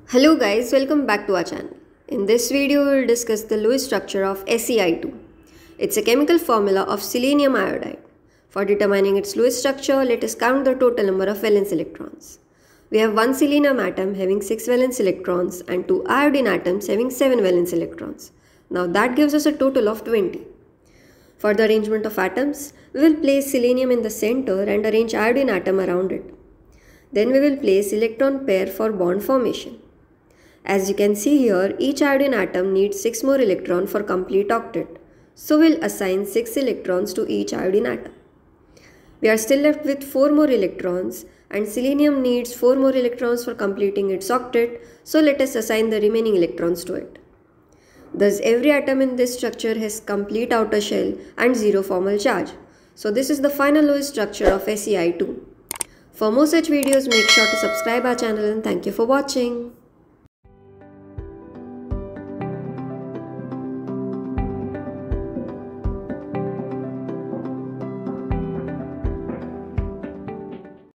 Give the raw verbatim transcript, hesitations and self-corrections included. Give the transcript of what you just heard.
Hello guys, welcome back to our channel. In this video, we will discuss the Lewis structure of S e I two. It's a chemical formula of selenium iodide. For determining its Lewis structure, let us count the total number of valence electrons. We have one selenium atom having six valence electrons and two iodine atoms having seven valence electrons. Now that gives us a total of twenty. For the arrangement of atoms, we will place selenium in the center and arrange iodine atom around it. Then we will place electron pair for bond formation. As you can see here, each iodine atom needs six more electrons for complete octet. So we'll assign six electrons to each iodine atom. We are still left with four more electrons and selenium needs four more electrons for completing its octet. So let us assign the remaining electrons to it. Thus every atom in this structure has complete outer shell and zero formal charge. So this is the final Lewis structure of S e I two. For more such videos, make sure to subscribe our channel and thank you for watching.